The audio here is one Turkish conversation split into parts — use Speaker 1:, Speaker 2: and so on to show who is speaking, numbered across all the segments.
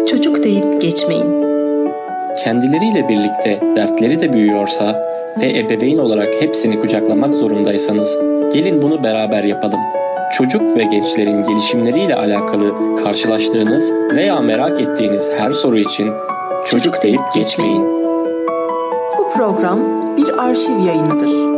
Speaker 1: çocuk deyip geçmeyin.
Speaker 2: Kendileriyle birlikte dertleri de büyüyorsa ve ebeveyn olarak hepsini kucaklamak zorundaysanız gelin bunu beraber yapalım. Çocuk ve gençlerin gelişimleriyle alakalı karşılaştığınız veya merak ettiğiniz her soru için çocuk deyip geçmeyin.
Speaker 3: Bu program bir arşiv yayınıdır.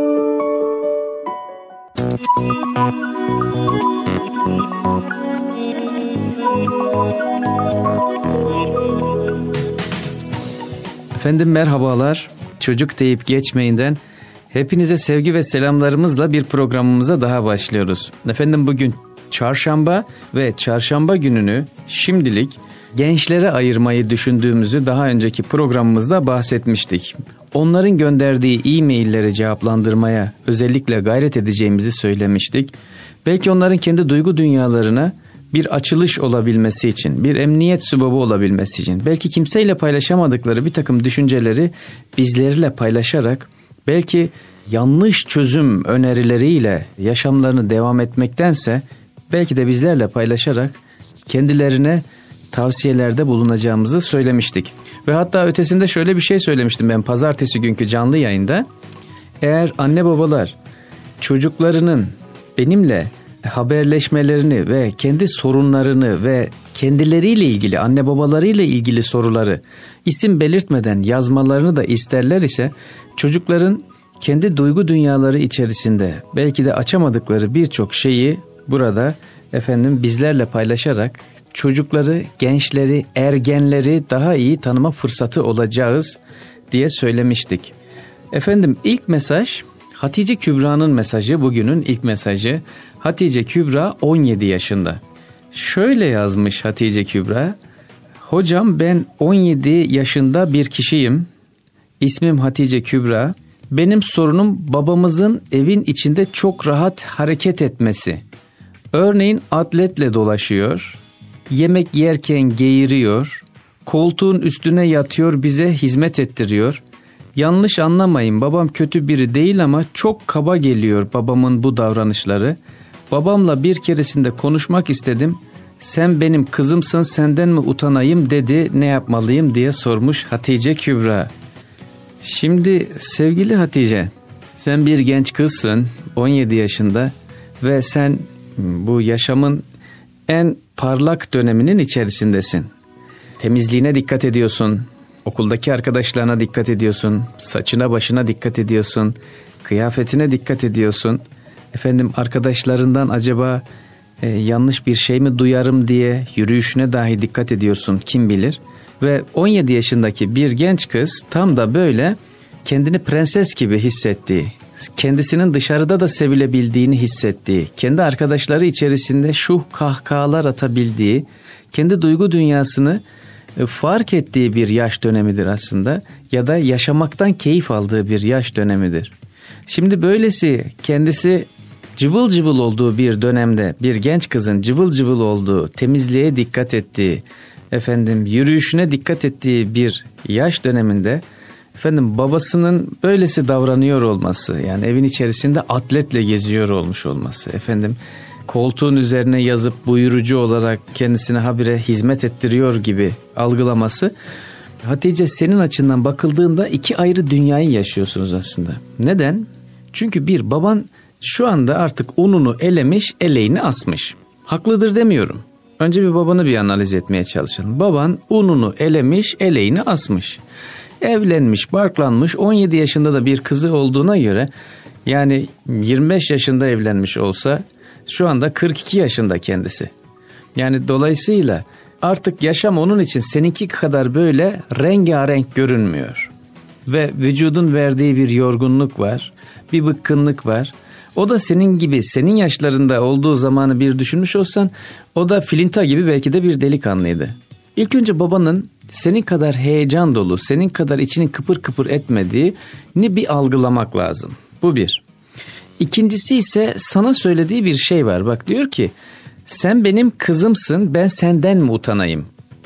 Speaker 4: Efendim merhabalar. Çocuk deyip geçmeyinden hepinize sevgi ve selamlarımızla bir programımıza daha başlıyoruz. Efendim bugün çarşamba ve çarşamba gününü şimdilik gençlere ayırmayı düşündüğümüzü daha önceki programımızda bahsetmiştik. Onların gönderdiği e-mailleri cevaplandırmaya özellikle gayret edeceğimizi söylemiştik. Belki onların kendi duygu dünyalarına bir açılış olabilmesi için, bir emniyet sübabı olabilmesi için, belki kimseyle paylaşamadıkları bir takım düşünceleri bizlerle paylaşarak, belki yanlış çözüm önerileriyle yaşamlarını devam etmektense, belki de bizlerle paylaşarak kendilerine tavsiyelerde bulunacağımızı söylemiştik. Ve hatta ötesinde şöyle bir şey söylemiştim ben pazartesi günkü canlı yayında. Eğer anne babalar çocuklarının benimle haberleşmelerini ve kendi sorunlarını ve kendileriyle ilgili, anne babalarıyla ilgili soruları isim belirtmeden yazmalarını da isterler ise çocukların kendi duygu dünyaları içerisinde belki de açamadıkları birçok şeyi burada bizlerle paylaşarak çocukları, gençleri, ergenleri daha iyi tanıma fırsatı olacağız diye söylemiştik. Efendim ilk mesaj Hatice Kübra'nın mesajı, bugünün ilk mesajı. Hatice Kübra 17 yaşında. Şöyle yazmış Hatice Kübra. Hocam ben 17 yaşında bir kişiyim. İsmim Hatice Kübra. Benim sorunum babamızın evin içinde çok rahat hareket etmesi. Örneğin atletle dolaşıyor. Yemek yerken geğiriyor. Koltuğun üstüne yatıyor, bize hizmet ettiriyor. Yanlış anlamayın, babam kötü biri değil ama çok kaba geliyor babamın bu davranışları. Babamla bir keresinde konuşmak istedim. Sen benim kızımsın, senden mi utanayım dedi, ne yapmalıyım diye sormuş Hatice Kübra. Şimdi sevgili Hatice, sen bir genç kızsın, 17 yaşında ve sen bu yaşamın en parlak döneminin içerisindesin. Temizliğine dikkat ediyorsun, okuldaki arkadaşlarına dikkat ediyorsun, saçına başına dikkat ediyorsun, kıyafetine dikkat ediyorsun. Arkadaşlarından acaba yanlış bir şey mi duyarım diye yürüyüşüne dahi dikkat ediyorsun, kim bilir. Ve 17 yaşındaki bir genç kız tam da böyle kendini prenses gibi hissettiği, kendisinin dışarıda da sevilebildiğini hissettiği, kendi arkadaşları içerisinde şu kahkahalar atabildiği, kendi duygu dünyasını fark ettiği bir yaş dönemidir aslında, ya da yaşamaktan keyif aldığı bir yaş dönemidir. Şimdi böylesi kendisi cıvıl cıvıl olduğu bir dönemde bir genç kızın cıvıl cıvıl olduğu, temizliğe dikkat ettiği, yürüyüşüne dikkat ettiği bir yaş döneminde babasının böylesi davranıyor olması, yani evin içerisinde atletle geziyor olmuş olması, koltuğun üzerine yazıp buyurucu olarak kendisine habire hizmet ettiriyor gibi algılaması, Hatice senin açından bakıldığında iki ayrı dünyayı yaşıyorsunuz aslında. Neden? Çünkü bir, baban şu anda artık ununu elemiş, eleğini asmış. Haklıdır demiyorum. Önce bir babanı bir analiz etmeye çalışalım. Baban ununu elemiş, eleğini asmış. Evlenmiş, barklanmış, 17 yaşında da bir kızı olduğuna göre, yani 25 yaşında evlenmiş olsa şu anda 42 yaşında kendisi. Yani dolayısıyla artık yaşam onun için seninki kadar böyle rengarenk görünmüyor. Ve vücudun verdiği bir yorgunluk var, bir bıkkınlık var. O da senin gibi, senin yaşlarında olduğu zamanı bir düşünmüş olsan, o da filinta gibi belki de bir delikanlıydı. İlk önce babanın senin kadar heyecan dolu, senin kadar içinin kıpır kıpır etmediğini bir algılamak lazım. Bu bir. İkincisi ise sana söylediği bir şey var. Bak diyor ki, sen benim kızımsın, ben senden mi utanayım?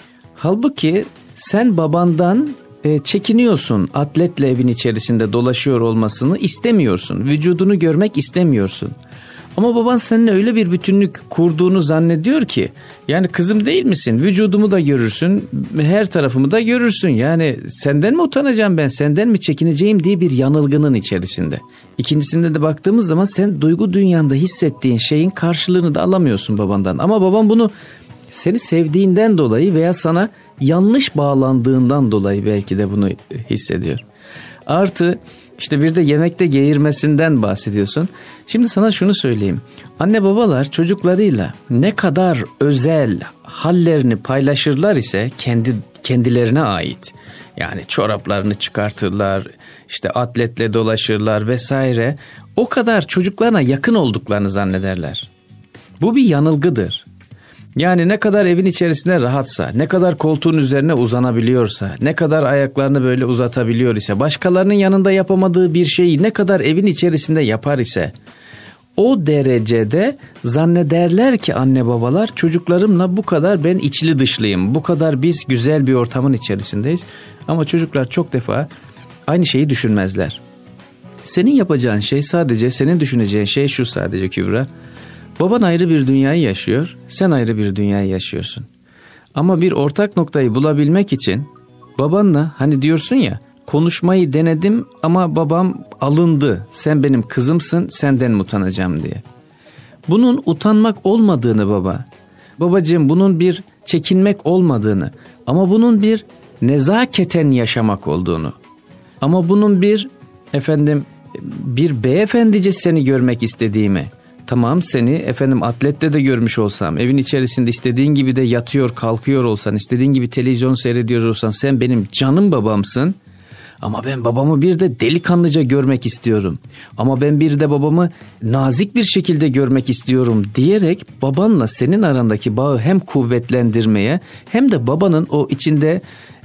Speaker 4: Halbuki sen babandan çekiniyorsun. Atletle evin içerisinde dolaşıyor olmasını istemiyorsun. Vücudunu görmek istemiyorsun. Ama baban seninle öyle bir bütünlük kurduğunu zannediyor ki, yani kızım değil misin? Vücudumu da görürsün, her tarafımı da görürsün. Yani senden mi utanacağım ben, senden mi çekineceğim diye bir yanılgının içerisinde. İkincisinde de baktığımız zaman sen duygu dünyanda hissettiğin şeyin karşılığını da alamıyorsun babandan. Ama baban bunu seni sevdiğinden dolayı veya sana yanlış bağlandığından dolayı belki de bunu hissediyor. Artı işte bir de yemekte geğirmesinden bahsediyorsun. Şimdi sana şunu söyleyeyim. Anne babalar çocuklarıyla ne kadar özel hallerini paylaşırlar ise kendilerine ait. Yani çoraplarını çıkartırlar, işte atletle dolaşırlar vesaire. O kadar çocuklarına yakın olduklarını zannederler. Bu bir yanılgıdır. Yani ne kadar evin içerisinde rahatsa, ne kadar koltuğun üzerine uzanabiliyorsa, ne kadar ayaklarını böyle uzatabiliyor ise, başkalarının yanında yapamadığı bir şeyi ne kadar evin içerisinde yapar ise, o derecede zannederler ki anne babalar çocuklarımla bu kadar ben içli dışlıyım, bu kadar biz güzel bir ortamın içerisindeyiz. Ama çocuklar çok defa aynı şeyi düşünmezler. Senin yapacağın şey sadece, senin düşüneceğin şey şu sadece Kübra. Baban ayrı bir dünyayı yaşıyor, sen ayrı bir dünyayı yaşıyorsun. Ama bir ortak noktayı bulabilmek için babanla hani diyorsun ya, konuşmayı denedim ama babam alındı, sen benim kızımsın, senden mi utanacağım diye. Bunun utanmak olmadığını babacığım bunun bir çekinmek olmadığını ama bunun bir nezaketen yaşamak olduğunu, ama bunun bir beyefendice seni görmek istediğimi, tamam seni atlette de görmüş olsam, evin içerisinde istediğin gibi de yatıyor kalkıyor olsan, istediğin gibi televizyon seyrediyor olsan, sen benim canım babamsın. Ama ben babamı bir de delikanlıca görmek istiyorum. Ama ben bir de babamı nazik bir şekilde görmek istiyorum diyerek babanla senin arandaki bağı hem kuvvetlendirmeye hem de babanın o içinde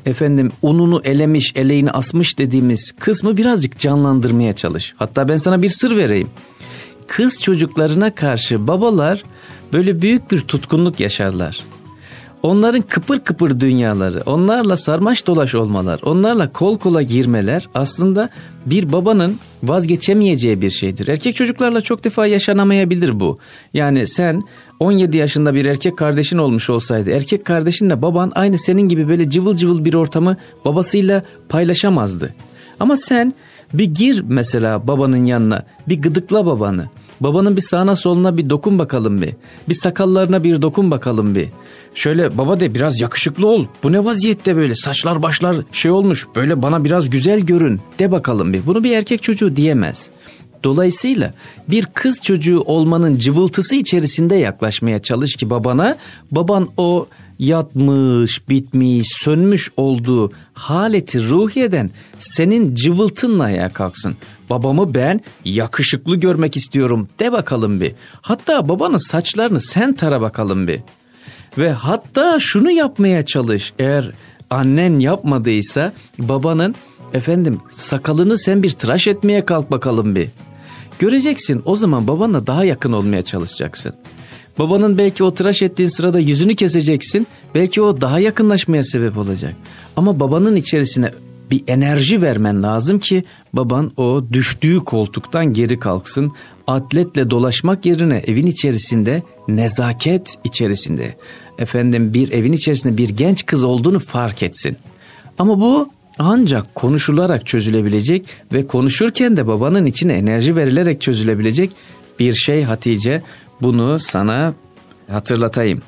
Speaker 4: ununu elemiş, eleğini asmış dediğimiz kısmı birazcık canlandırmaya çalış. Hatta ben sana bir sır vereyim. Kız çocuklarına karşı babalar böyle büyük bir tutkunluk yaşarlar. Onların kıpır kıpır dünyaları, onlarla sarmaş dolaş olmalar, onlarla kol kola girmeler aslında bir babanın vazgeçemeyeceği bir şeydir. Erkek çocuklarla çok defa yaşanamayabilir bu. Yani sen 17 yaşında bir erkek kardeşin olmuş olsaydı, erkek kardeşinle baban aynı senin gibi böyle cıvıl cıvıl bir ortamı babasıyla paylaşamazdı. Ama sen bir gir mesela babanın yanına, bir gıdıkla babanı. Babanın bir sağına soluna bir dokun bakalım bir. Bir sakallarına bir dokun bakalım bir. Şöyle baba de, biraz yakışıklı ol. Bu ne vaziyette böyle, saçlar başlar şey olmuş, böyle bana biraz güzel görün de bakalım bir. Bunu bir erkek çocuğu diyemez. Dolayısıyla bir kız çocuğu olmanın cıvıltısı içerisinde yaklaşmaya çalış ki babana, baban o yatmış, bitmiş, sönmüş olduğu haleti ruhiyeden senin cıvıltınla ayağa kalksın. Babamı ben yakışıklı görmek istiyorum de bakalım bir. Hatta babanın saçlarını sen tara bakalım bir. Ve hatta şunu yapmaya çalış, eğer annen yapmadıysa babanın sakalını sen bir tıraş etmeye kalk bakalım bir. Göreceksin, o zaman babanla daha yakın olmaya çalışacaksın. Babanın belki o tıraş ettiğin sırada yüzünü keseceksin, belki o daha yakınlaşmaya sebep olacak. Ama babanın içerisine bir enerji vermen lazım ki baban o düştüğü koltuktan geri kalksın. Atletle dolaşmak yerine evin içerisinde nezaket içerisinde bir evin içerisinde bir genç kız olduğunu fark etsin. Ama bu ancak konuşularak çözülebilecek ve konuşurken de babanın içine enerji verilerek çözülebilecek bir şey Hatice. Bunu sana hatırlatayım.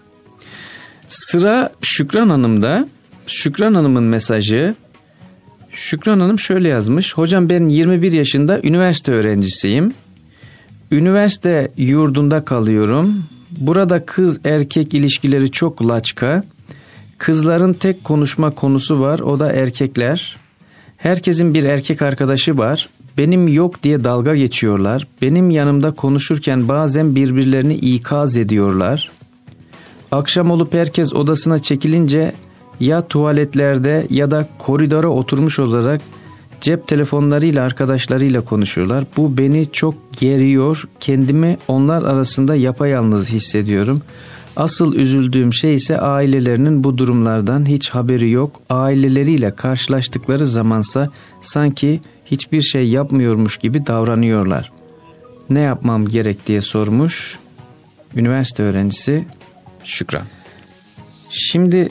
Speaker 4: Sıra Şükran Hanım'da. Şükran Hanım'ın mesajı. Şükran Hanım şöyle yazmış. Hocam ben 21 yaşında üniversite öğrencisiyim. Üniversite yurdunda kalıyorum. Burada kız erkek ilişkileri çok laçka. Kızların tek konuşma konusu var, o da erkekler. Herkesin bir erkek arkadaşı var. Benim yok diye dalga geçiyorlar. Benim yanımda konuşurken bazen birbirlerini ikaz ediyorlar. Akşam olup herkes odasına çekilince ya tuvaletlerde ya da koridora oturmuş olarak cep telefonlarıyla arkadaşlarıyla konuşuyorlar. Bu beni çok geriyor. Kendimi onlar arasında yapayalnız hissediyorum. Asıl üzüldüğüm şey ise ailelerinin bu durumlardan hiç haberi yok. Aileleriyle karşılaştıkları zamansa sanki hiçbir şey yapmıyormuş gibi davranıyorlar. ne yapmam gerek diye sormuş üniversite öğrencisi Şükran. Şimdi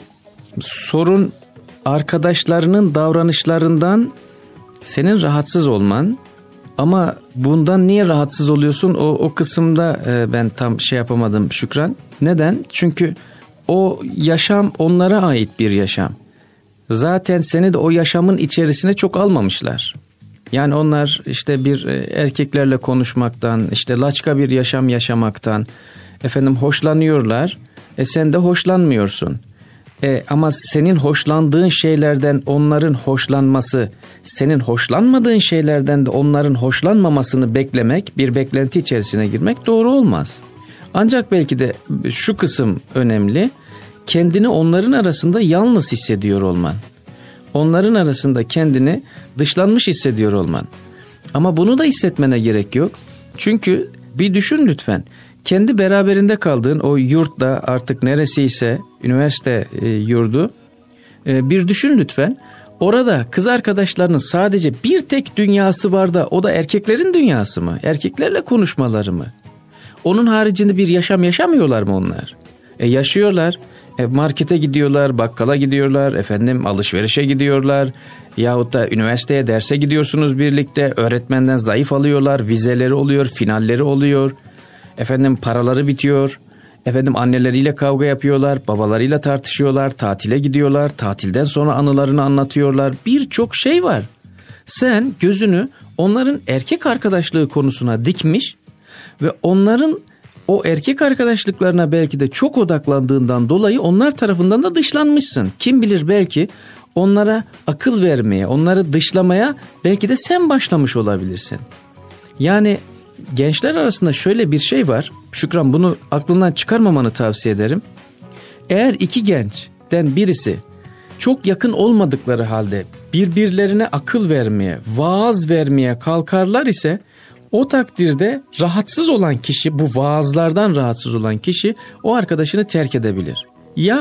Speaker 4: sorun arkadaşlarının davranışlarından senin rahatsız olman, ama bundan niye rahatsız oluyorsun o kısımda ben tam yapamadım Şükran. Neden? Çünkü o yaşam onlara ait bir yaşam. Zaten seni de o yaşamın içerisine çok almamışlar. Yani onlar işte bir erkeklerle konuşmaktan, işte laçka bir yaşam yaşamaktan hoşlanıyorlar. Sen de hoşlanmıyorsun. Ama senin hoşlandığın şeylerden onların hoşlanması, senin hoşlanmadığın şeylerden de onların hoşlanmamasını beklemek, bir beklenti içerisine girmek doğru olmaz. Ancak belki de şu kısım önemli, kendini onların arasında yalnız hissediyor olman. Onların arasında kendini dışlanmış hissediyor olman. Ama bunu da hissetmene gerek yok. Çünkü bir düşün lütfen. Kendi beraberinde kaldığın o yurtta, artık neresiyse üniversite yurdu, bir düşün lütfen. Orada kız arkadaşlarının sadece bir tek dünyası var da o da erkeklerin dünyası mı? Erkeklerle konuşmaları mı? Onun haricinde bir yaşam yaşamıyorlar mı onlar? Yaşıyorlar. Markete gidiyorlar, bakkala gidiyorlar, alışverişe gidiyorlar. Yahut da üniversiteye derse gidiyorsunuz birlikte. Öğretmenden zayıf alıyorlar, vizeleri oluyor, finalleri oluyor. Paraları bitiyor. Anneleriyle kavga yapıyorlar, babalarıyla tartışıyorlar, tatile gidiyorlar, tatilden sonra anılarını anlatıyorlar. Birçok şey var. Sen gözünü onların erkek arkadaşlığı konusuna dikmiş ve onların o erkek arkadaşlıklarına belki de çok odaklandığından dolayı onlar tarafından da dışlanmışsın. Kim bilir, belki onlara akıl vermeye, onları dışlamaya belki de sen başlamış olabilirsin. Yani gençler arasında şöyle bir şey var. Şükran, bunu aklından çıkarmamanı tavsiye ederim. Eğer iki gençten birisi çok yakın olmadıkları halde birbirlerine akıl vermeye, vaaz vermeye kalkarlar ise o takdirde rahatsız olan kişi, bu vaazlardan rahatsız olan kişi o arkadaşını terk edebilir. Ya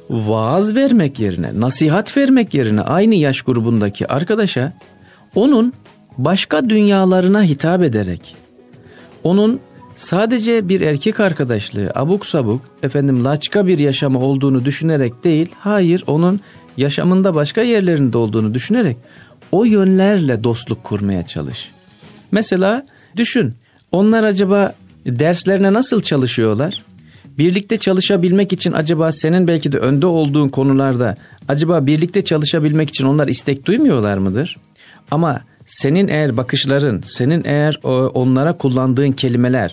Speaker 4: vaaz vermek yerine, nasihat vermek yerine aynı yaş grubundaki arkadaşa onun başka dünyalarına hitap ederek, onun sadece bir erkek arkadaşlığı, abuk sabuk, laçka bir yaşamı olduğunu düşünerek değil, hayır, onun yaşamında başka yerlerinde olduğunu düşünerek o yönlerle dostluk kurmaya çalış. Mesela düşün, onlar acaba derslerine nasıl çalışıyorlar? Birlikte çalışabilmek için acaba senin belki de önde olduğun konularda acaba birlikte çalışabilmek için onlar istek duymuyorlar mıdır? Ama senin eğer bakışların, senin eğer onlara kullandığın kelimeler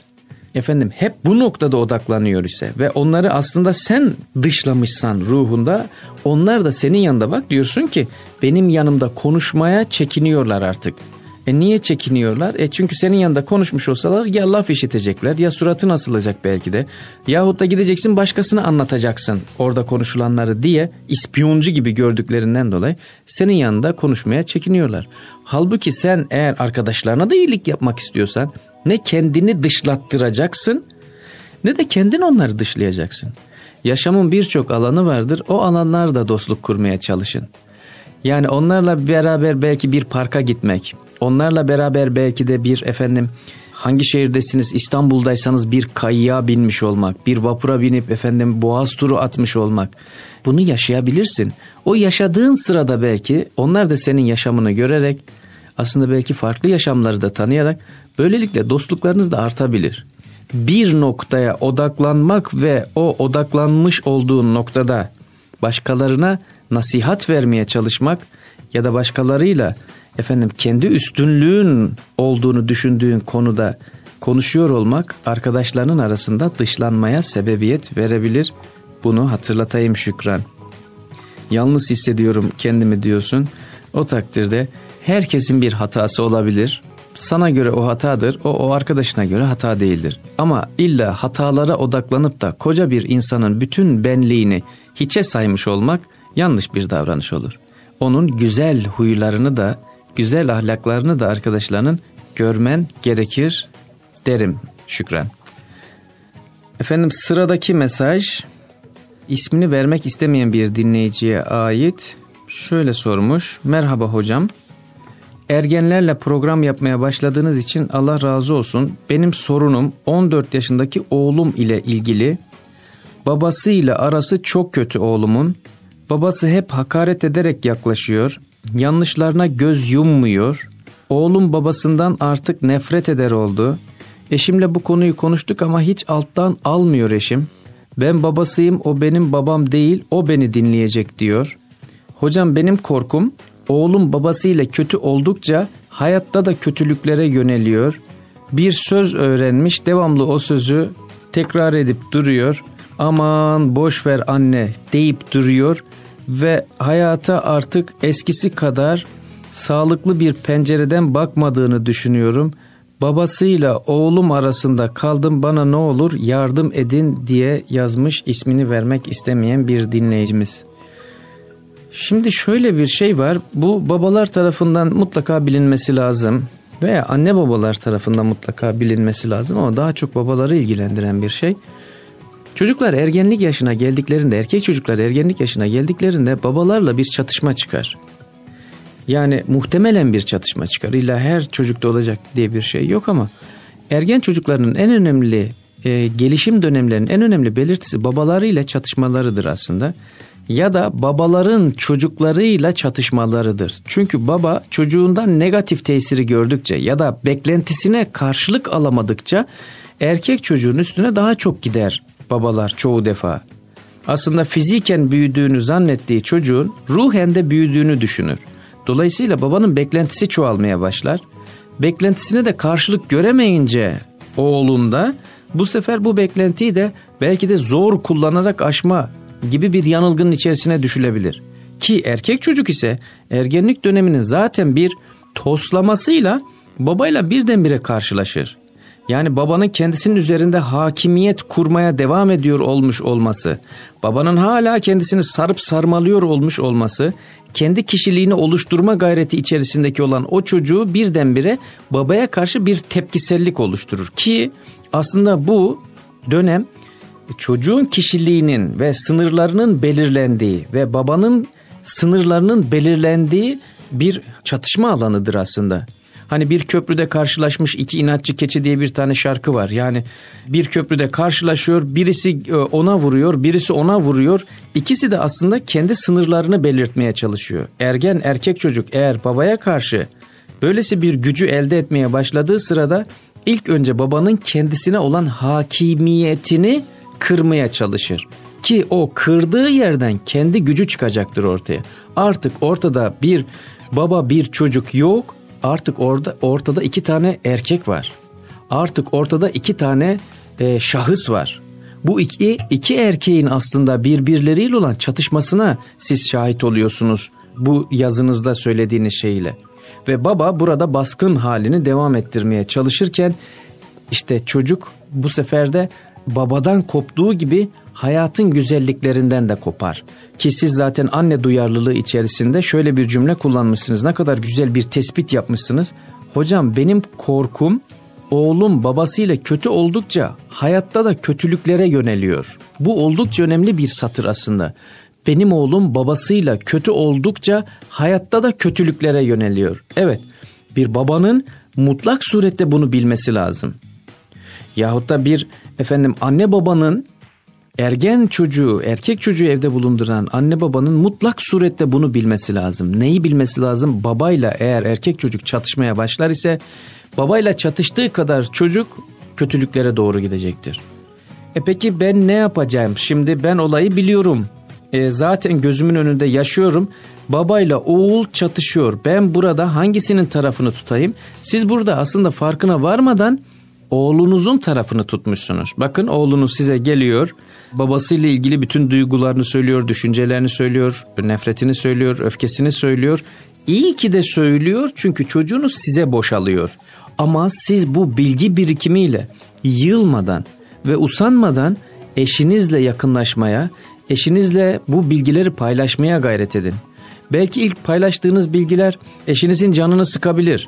Speaker 4: hep bu noktada odaklanıyor ise ve onları aslında sen dışlamışsan ruhunda, onlar da senin yanında bak diyorsun ki benim yanımda konuşmaya çekiniyorlar artık. Niye çekiniyorlar? Çünkü senin yanında konuşmuş olsalar ya laf işitecekler, ya suratın asılacak belki de, yahut da gideceksin başkasına anlatacaksın orada konuşulanları diye, ispiyoncu gibi gördüklerinden dolayı senin yanında konuşmaya çekiniyorlar. Halbuki sen eğer arkadaşlarına da iyilik yapmak istiyorsan ne kendini dışlattıracaksın ne de kendin onları dışlayacaksın. Yaşamın birçok alanı vardır, o alanlarda dostluk kurmaya çalışın. Yani onlarla beraber belki bir parka gitmek, onlarla beraber belki de bir hangi şehirdesiniz, İstanbul'daysanız bir kayığa binmiş olmak, bir vapura binip boğaz turu atmış olmak, bunu yaşayabilirsin. O yaşadığın sırada belki onlar da senin yaşamını görerek, aslında belki farklı yaşamları da tanıyarak böylelikle dostluklarınız da artabilir. Bir noktaya odaklanmak ve o odaklanmış olduğun noktada başkalarına nasihat vermeye çalışmak ya da başkalarıyla kendi üstünlüğün olduğunu düşündüğün konuda konuşuyor olmak arkadaşlarının arasında dışlanmaya sebebiyet verebilir. Bunu hatırlatayım Şükran. Yalnız hissediyorum kendimi diyorsun. O takdirde herkesin bir hatası olabilir. Sana göre o hatadır, o arkadaşına göre hata değildir. Ama illa hatalara odaklanıp da koca bir insanın bütün benliğini hiçe saymış olmak yanlış bir davranış olur. Onun güzel huylarını da, güzel ahlaklarını da arkadaşlarının görmen gerekir derim Şükran. Sıradaki mesaj ismini vermek istemeyen bir dinleyiciye ait. Şöyle sormuş: merhaba hocam, ergenlerle program yapmaya başladığınız için Allah razı olsun. Benim sorunum 14 yaşındaki oğlum ile ilgili. Babasıyla arası çok kötü oğlumun. Babası hep hakaret ederek yaklaşıyor. Yanlışlarına göz yummuyor. Oğlum babasından artık nefret eder oldu. Eşimle bu konuyu konuştuk ama hiç alttan almıyor eşim. Ben babasıyım, o benim babam değil, o beni dinleyecek diyor. Hocam benim korkum oğlum babasıyla kötü oldukça hayatta da kötülüklere yöneliyor. Bir söz öğrenmiş, devamlı o sözü tekrar edip duruyor. Aman boş ver anne deyip duruyor ve hayata artık eskisi kadar sağlıklı bir pencereden bakmadığını düşünüyorum. Babasıyla oğlum arasında kaldım, bana ne olur yardım edin diye yazmış, ismini vermek istemeyen bir dinleyicimiz. Şimdi şöyle bir şey var, bu babalar tarafından mutlaka bilinmesi lazım veya anne babalar tarafından mutlaka bilinmesi lazım ama daha çok babaları ilgilendiren bir şey. Çocuklar ergenlik yaşına geldiklerinde, erkek çocuklar ergenlik yaşına geldiklerinde babalarla bir çatışma çıkar. Yani muhtemelen bir çatışma çıkar. İlla her çocukta olacak diye bir şey yok ama ergen çocukların en önemli gelişim dönemlerinin en önemli belirtisi babalarıyla çatışmalarıdır aslında. Ya da babaların çocuklarıyla çatışmalarıdır. Çünkü baba çocuğundan negatif tesiri gördükçe ya da beklentisine karşılık alamadıkça erkek çocuğun üstüne daha çok gider babalar çoğu defa. Aslında fiziken büyüdüğünü zannettiği çocuğun ruhen de büyüdüğünü düşünür. Dolayısıyla babanın beklentisi çoğalmaya başlar. Beklentisine de karşılık göremeyince oğlunda bu sefer bu beklentiyi de belki de zor kullanarak aşma gibi bir yanılgının içerisine düşülebilir. Ki erkek çocuk ise ergenlik döneminin zaten bir toslamasıyla babayla birdenbire karşılaşır. Yani babanın kendisinin üzerinde hakimiyet kurmaya devam ediyor olmuş olması, babanın hala kendisini sarıp sarmalıyor olmuş olması, kendi kişiliğini oluşturma gayreti içerisindeki olan o çocuğu birdenbire babaya karşı bir tepkisellik oluşturur. Ki aslında bu dönem çocuğun kişiliğinin ve sınırlarının belirlendiği ve babanın sınırlarının belirlendiği bir çatışma alanıdır aslında. Hani bir köprüde karşılaşmış iki inatçı keçi diye bir tane şarkı var. Yani bir köprüde karşılaşıyor, birisi ona vuruyor, birisi ona vuruyor. İkisi de aslında kendi sınırlarını belirtmeye çalışıyor. Ergen erkek çocuk eğer babaya karşı böylesi bir gücü elde etmeye başladığı sırada ilk önce babanın kendisine olan hakimiyetini kırmaya çalışır. Ki o kırdığı yerden kendi gücü çıkacaktır ortaya. Artık ortada bir baba bir çocuk yok. Artık ortada iki tane erkek var. Artık ortada iki tane şahıs var. Bu iki erkeğin aslında birbirleriyle olan çatışmasına siz şahit oluyorsunuz bu yazınızda söylediğiniz şeyle. Ve baba burada baskın halini devam ettirmeye çalışırken işte çocuk bu sefer de babadan koptuğu gibi hayatın güzelliklerinden de kopar. Ki siz zaten anne duyarlılığı içerisinde şöyle bir cümle kullanmışsınız. Ne kadar güzel bir tespit yapmışsınız. Hocam benim korkum oğlum babasıyla kötü oldukça hayatta da kötülüklere yöneliyor. Bu oldukça önemli bir satır aslında. Benim oğlum babasıyla kötü oldukça hayatta da kötülüklere yöneliyor. Evet, bir babanın mutlak surette bunu bilmesi lazım. Yahut da bir anne babanın ergen çocuğu, erkek çocuğu evde bulunduran anne babanın mutlak surette bunu bilmesi lazım. Neyi bilmesi lazım? Babayla eğer erkek çocuk çatışmaya başlar ise babayla çatıştığı kadar çocuk kötülüklere doğru gidecektir. Peki ben ne yapacağım? Şimdi ben olayı biliyorum. Zaten gözümün önünde yaşıyorum. Babayla oğul çatışıyor. Ben burada hangisinin tarafını tutayım? Siz burada aslında farkına varmadan oğlunuzun tarafını tutmuşsunuz. Bakın oğlunuz size geliyor. Babasıyla ilgili bütün duygularını söylüyor, düşüncelerini söylüyor, nefretini söylüyor, öfkesini söylüyor. İyi ki de söylüyor çünkü çocuğunuz size boşalıyor. Ama siz bu bilgi birikimiyle yılmadan ve usanmadan eşinizle yakınlaşmaya, eşinizle bu bilgileri paylaşmaya gayret edin. Belki ilk paylaştığınız bilgiler eşinizin canını sıkabilir.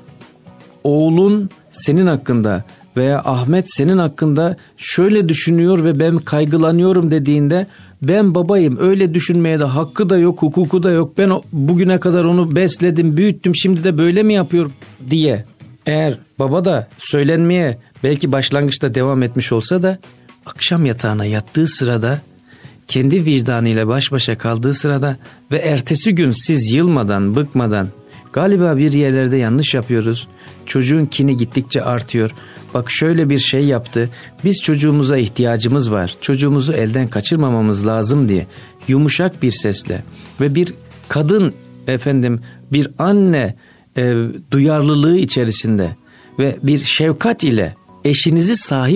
Speaker 4: Oğlun senin hakkında veya Ahmet senin hakkında şöyle düşünüyor ve ben kaygılanıyorum dediğinde ben babayım, öyle düşünmeye de hakkı da yok, hukuku da yok. Ben bugüne kadar onu besledim, büyüttüm, şimdi de böyle mi yapıyor diye. Eğer baba da söylenmeye belki başlangıçta devam etmiş olsa da akşam yatağına yattığı sırada, kendi vicdanıyla baş başa kaldığı sırada ve ertesi gün siz yılmadan, bıkmadan galiba bir yerlerde yanlış yapıyoruz, çocuğun kini gittikçe artıyor, bak şöyle bir şey yaptı, biz çocuğumuza ihtiyacımız var, çocuğumuzu elden kaçırmamamız lazım diye yumuşak bir sesle ve bir kadın bir anne duyarlılığı içerisinde ve bir şefkat ile eşinize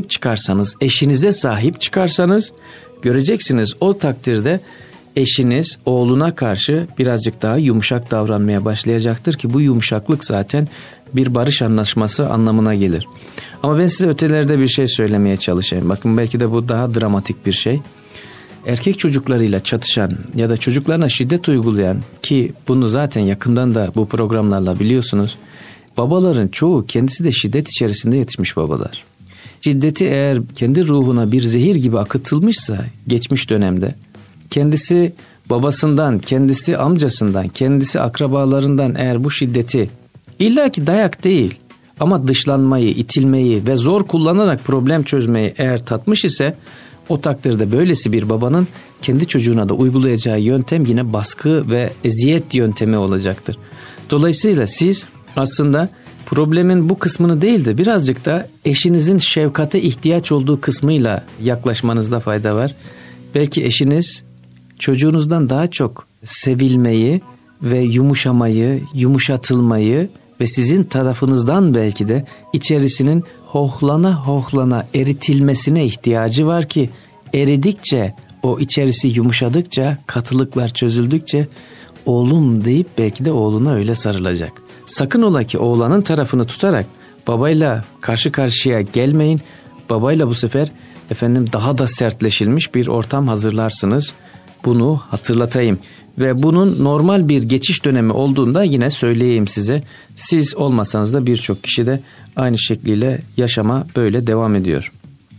Speaker 4: sahip çıkarsanız göreceksiniz, o takdirde eşiniz oğluna karşı birazcık daha yumuşak davranmaya başlayacaktır ki bu yumuşaklık zaten bir barış anlaşması anlamına gelir. Ama ben size ötelerde bir şey söylemeye çalışayım. Bakın, belki de bu daha dramatik bir şey. Erkek çocuklarıyla çatışan ya da çocuklarına şiddet uygulayan, ki bunu zaten yakından da bu programlarla biliyorsunuz, babaların çoğu kendisi de şiddet içerisinde yetişmiş babalar. Şiddeti eğer kendi ruhuna bir zehir gibi akıtılmışsa geçmiş dönemde, kendisi babasından, kendisi amcasından, kendisi akrabalarından eğer bu şiddeti, illaki dayak değil ama dışlanmayı, itilmeyi ve zor kullanarak problem çözmeyi eğer tatmış ise, o takdirde böylesi bir babanın kendi çocuğuna da uygulayacağı yöntem yine baskı ve eziyet yöntemi olacaktır. Dolayısıyla siz aslında problemin bu kısmını değil de birazcık da eşinizin şefkate ihtiyaç olduğu kısmıyla yaklaşmanızda fayda var. Belki eşiniz çocuğunuzdan daha çok sevilmeyi ve yumuşamayı, yumuşatılmayı ve sizin tarafınızdan belki de içerisinin hohlana eritilmesine ihtiyacı var ki eridikçe, o içerisi yumuşadıkça, katılıklar çözüldükçe oğlum deyip belki de oğluna öyle sarılacak. Sakın ola ki oğlanın tarafını tutarak babayla karşı karşıya gelmeyin. Babayla bu sefer daha da sertleşilmiş bir ortam hazırlarsınız. Bunu hatırlatayım. Ve bunun normal bir geçiş dönemi olduğunda yine söyleyeyim size. Siz olmasanız da birçok kişi de aynı şekliyle yaşama böyle devam ediyor.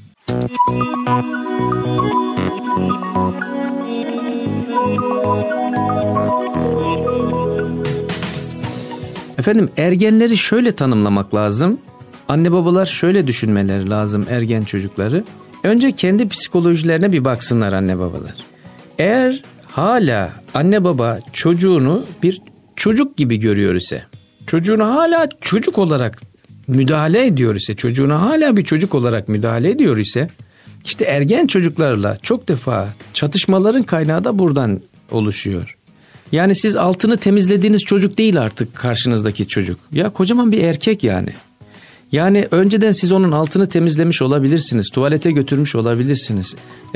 Speaker 4: Ergenleri şöyle tanımlamak lazım. Anne babalar şöyle düşünmeleri lazım ergen çocukları. Önce kendi psikolojilerine bir baksınlar anne babalar. Eğer hala anne baba çocuğunu bir çocuk gibi görüyor ise, çocuğunu hala çocuk olarak müdahale ediyor ise, çocuğuna hala bir çocuk olarak müdahale ediyor ise, işte ergen çocuklarla çok defa çatışmaların kaynağı da buradan oluşuyor. Yani siz altını temizlediğiniz çocuk değil artık karşınızdaki çocuk. Ya kocaman bir erkek yani. Yani önceden siz onun altını temizlemiş olabilirsiniz. Tuvalete götürmüş olabilirsiniz.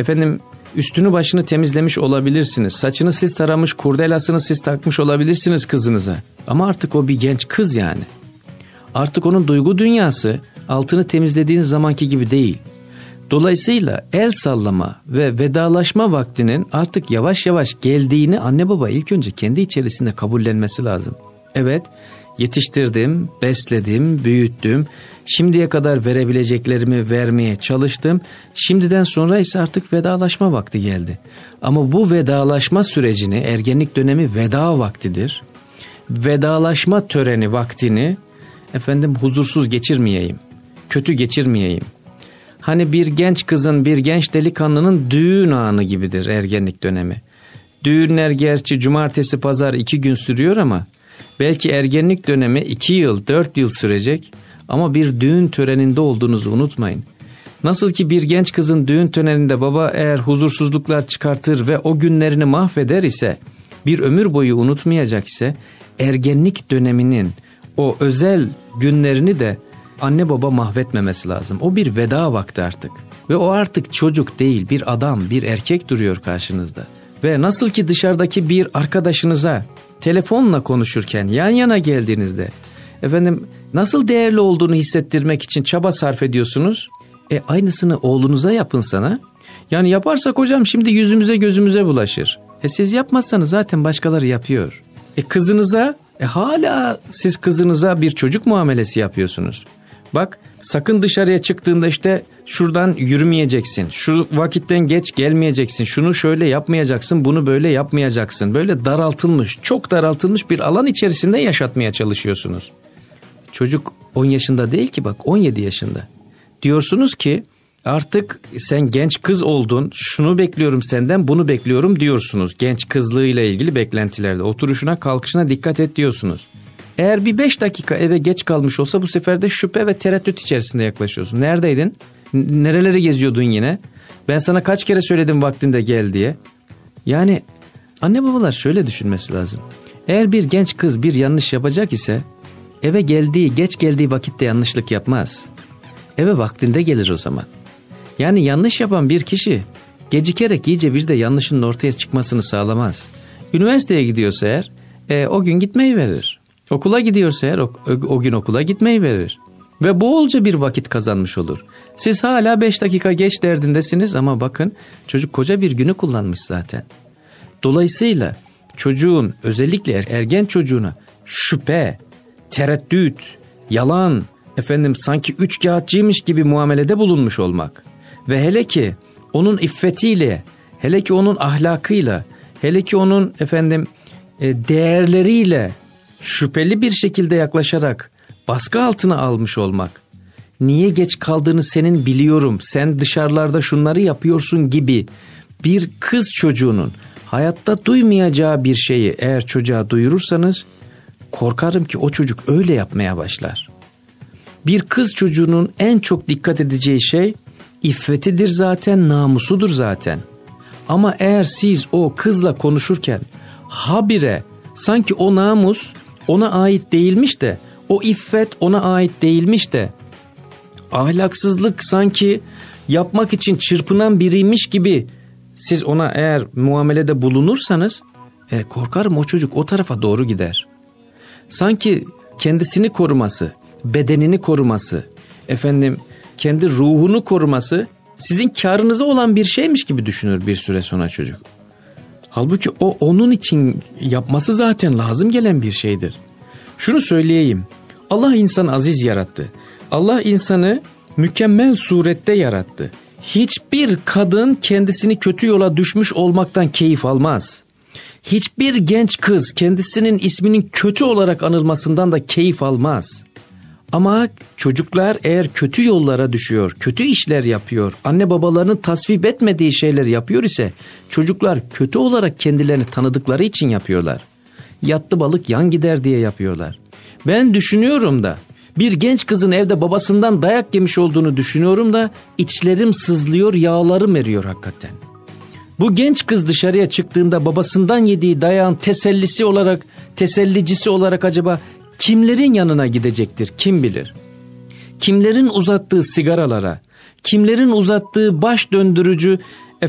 Speaker 4: Üstünü başını temizlemiş olabilirsiniz. Saçını siz taramış, kurdelasını siz takmış olabilirsiniz kızınıza. Ama artık o bir genç kız yani. Artık onun duygu dünyası altını temizlediğiniz zamanki gibi değil. Dolayısıyla el sallama ve vedalaşma vaktinin artık yavaş yavaş geldiğini anne baba ilk önce kendi içerisinde kabullenmesi lazım. Evet, yetiştirdim, besledim, büyüttüm. Şimdiye kadar verebileceklerimi vermeye çalıştım. Şimdiden sonra ise artık vedalaşma vakti geldi. Ama bu vedalaşma sürecini, ergenlik dönemi veda vaktidir. Vedalaşma töreni vaktini huzursuz geçirmeyeyim, kötü geçirmeyeyim. Hani bir genç kızın, bir genç delikanlının düğün anı gibidir ergenlik dönemi. Düğünler gerçi cumartesi, pazar 2 gün sürüyor ama belki ergenlik dönemi 2 yıl, 4 yıl sürecek. Ama bir düğün töreninde olduğunuzu unutmayın. Nasıl ki bir genç kızın düğün töreninde baba eğer huzursuzluklar çıkartır ve o günlerini mahveder ise, bir ömür boyu unutmayacak ise, ergenlik döneminin o özel günlerini de anne baba mahvetmemesi lazım. O bir veda vakti artık. Ve o artık çocuk değil, bir adam, bir erkek duruyor karşınızda. Ve nasıl ki dışarıdaki bir arkadaşınıza telefonla konuşurken yan yana geldiğinizde nasıl değerli olduğunu hissettirmek için çaba sarf ediyorsunuz? Aynısını oğlunuza yapın sana. Yani yaparsak hocam şimdi yüzümüze gözümüze bulaşır. Siz yapmazsanız zaten başkaları yapıyor. Kızınıza hala siz kızınıza bir çocuk muamelesi yapıyorsunuz. Bak, Sakın dışarıya çıktığında işte şuradan yürümeyeceksin, şu vakitten geç gelmeyeceksin, şunu şöyle yapmayacaksın, bunu böyle yapmayacaksın. Böyle daraltılmış, çok daraltılmış bir alan içerisinde yaşatmaya çalışıyorsunuz. Çocuk 10 yaşında değil ki, bak 17 yaşında. Diyorsunuz ki artık sen genç kız oldun, şunu bekliyorum senden, bunu bekliyorum diyorsunuz. Genç kızlığıyla ilgili beklentilerde oturuşuna kalkışına dikkat et diyorsunuz. Eğer bir 5 dakika eve geç kalmış olsa bu sefer de şüphe ve tereddüt içerisinde yaklaşıyorsun. Neredeydin? Nereleri geziyordun yine? Ben sana kaç kere söyledim vaktinde gel diye. Yani anne babalar şöyle düşünmesi lazım. Eğer bir genç kız bir yanlış yapacak ise eve geç geldiği vakitte yanlışlık yapmaz. Eve vaktinde gelir o zaman. Yani yanlış yapan bir kişi gecikerek iyice bir de yanlışının ortaya çıkmasını sağlamaz. Üniversiteye gidiyorsa eğer o gün gitmeyi verir. Okula gidiyorsa eğer o gün okula gitmeyi verir. Ve bolca bir vakit kazanmış olur. Siz hala 5 dakika geç derdindesiniz ama bakın çocuk koca bir günü kullanmış zaten. Dolayısıyla çocuğun, özellikle ergen çocuğuna şüphe, tereddüt, yalan, sanki üçkağıtçıymış gibi muamelede bulunmuş olmak ve hele ki onun iffetiyle, hele ki onun ahlakıyla, hele ki onun değerleriyle şüpheli bir şekilde yaklaşarak baskı altına almış olmak, niye geç kaldığını senin biliyorum, sen dışarılarda şunları yapıyorsun gibi bir kız çocuğunun hayatta duymayacağı bir şeyi eğer çocuğa duyurursanız korkarım ki o çocuk öyle yapmaya başlar. Bir kız çocuğunun en çok dikkat edeceği şey iffetidir zaten, namusudur zaten. Ama eğer siz o kızla konuşurken habire sanki o namus ona ait değilmiş de, o iffet ona ait değilmiş de, ahlaksızlık sanki yapmak için çırpınan biriymiş gibi siz ona eğer muamelede bulunursanız korkarım o çocuk o tarafa doğru gider. Sanki kendisini koruması, bedenini koruması, kendi ruhunu koruması sizin kârınıza olan bir şeymiş gibi düşünür bir süre sonra çocuk. Halbuki o onun için yapması zaten lazım gelen bir şeydir. Şunu söyleyeyim. Allah insanı aziz yarattı. Allah insanı mükemmel surette yarattı. Hiçbir kadın kendisini kötü yola düşmüş olmaktan keyif almaz. Hiçbir genç kız kendisinin isminin kötü olarak anılmasından da keyif almaz. Ama çocuklar eğer kötü yollara düşüyor, kötü işler yapıyor, anne babalarının tasvip etmediği şeyler yapıyor ise çocuklar kötü olarak kendilerini tanıdıkları için yapıyorlar. Yattı balık yan gider diye yapıyorlar. Ben düşünüyorum da bir genç kızın evde babasından dayak yemiş olduğunu düşünüyorum da içlerim sızlıyor, yağlarım eriyor hakikaten. Bu genç kız dışarıya çıktığında babasından yediği dayağın tesellicisi olarak acaba kimlerin yanına gidecektir kim bilir? Kimlerin uzattığı sigaralara, kimlerin uzattığı baş döndürücü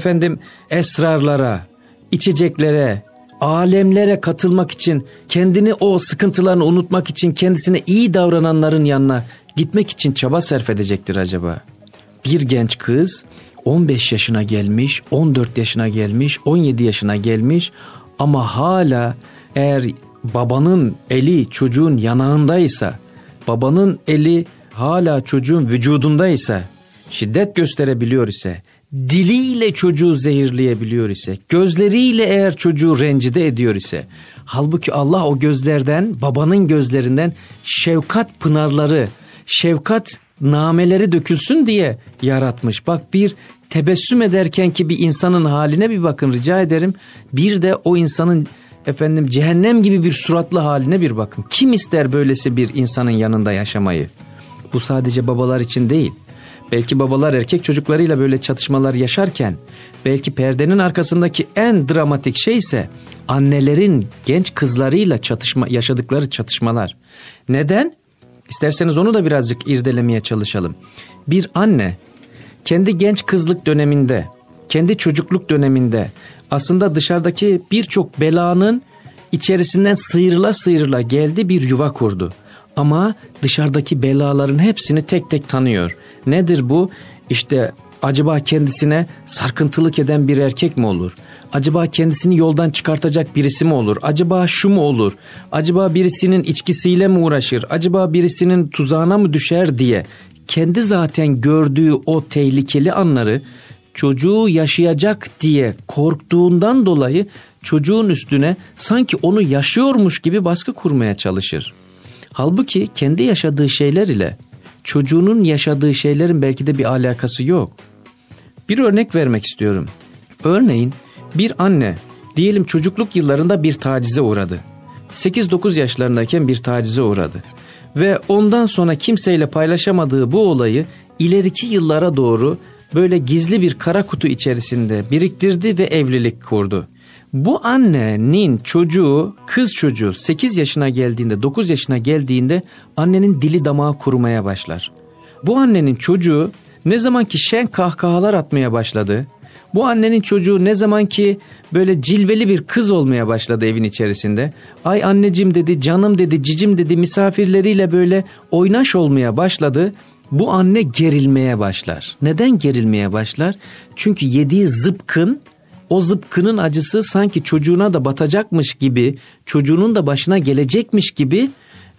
Speaker 4: esrarlara, içeceklere, alemlere katılmak için, kendini o sıkıntılarını unutmak için kendisine iyi davrananların yanına gitmek için çaba sarf edecektir acaba? Bir genç kız 15 yaşına gelmiş, 14 yaşına gelmiş, 17 yaşına gelmiş ama hala eğer babanın eli çocuğun yanağındaysa, babanın eli hala çocuğun vücudundaysa, şiddet gösterebiliyor ise, diliyle çocuğu zehirleyebiliyor ise, gözleriyle eğer çocuğu rencide ediyor ise, halbuki Allah o gözlerden, babanın gözlerinden şefkat pınarları, şefkat nameleri dökülsün diye yaratmış. Bak bir tebessüm ederken ki bir insanın haline bir bakın rica ederim. Bir de o insanın cehennem gibi bir suratlı haline bir bakın. Kim ister böylesi bir insanın yanında yaşamayı? Bu sadece babalar için değil. Belki babalar erkek çocuklarıyla böyle çatışmalar yaşarken, belki perdenin arkasındaki en dramatik şey ise annelerin genç kızlarıyla yaşadıkları çatışmalar. Neden? İsterseniz onu da birazcık irdelemeye çalışalım. Bir anne kendi genç kızlık döneminde, kendi çocukluk döneminde aslında dışarıdaki birçok belanın içerisinden sıyrıla geldi, bir yuva kurdu. Ama dışarıdaki belaların hepsini tek tek tanıyor. Nedir bu? İşte acaba kendisine sarkıntılık eden bir erkek mi olur? Acaba kendisini yoldan çıkartacak birisi mi olur? Acaba şu mu olur? Acaba birisinin içkisiyle mi uğraşır? Acaba birisinin tuzağına mı düşer diye kendi zaten gördüğü o tehlikeli anları çocuğu yaşayacak diye korktuğundan dolayı çocuğun üstüne sanki onu yaşıyormuş gibi baskı kurmaya çalışır. Halbuki kendi yaşadığı şeyler ile çocuğunun yaşadığı şeylerin belki de bir alakası yok. Bir örnek vermek istiyorum. Örneğin bir anne diyelim çocukluk yıllarında bir tacize uğradı. 8-9 yaşlarındayken bir tacize uğradı. Ve ondan sonra kimseyle paylaşamadığı bu olayı ileriki yıllara doğru böyle gizli bir kara kutu içerisinde biriktirdi ve evlilik kurdu. Bu annenin çocuğu, kız çocuğu 8 yaşına geldiğinde, 9 yaşına geldiğinde annenin dili damağı kurumaya başlar. Bu annenin çocuğu ne zaman ki şen kahkahalar atmaya başladı, bu annenin çocuğu ne zaman ki böyle cilveli bir kız olmaya başladı evin içerisinde, ay anneciğim dedi, canım dedi, cicim dedi, misafirleriyle böyle oynaş olmaya başladı. Bu anne gerilmeye başlar. Neden gerilmeye başlar? Çünkü yediği zıpkın, o zıpkının acısı sanki çocuğuna da batacakmış gibi, çocuğunun da başına gelecekmiş gibi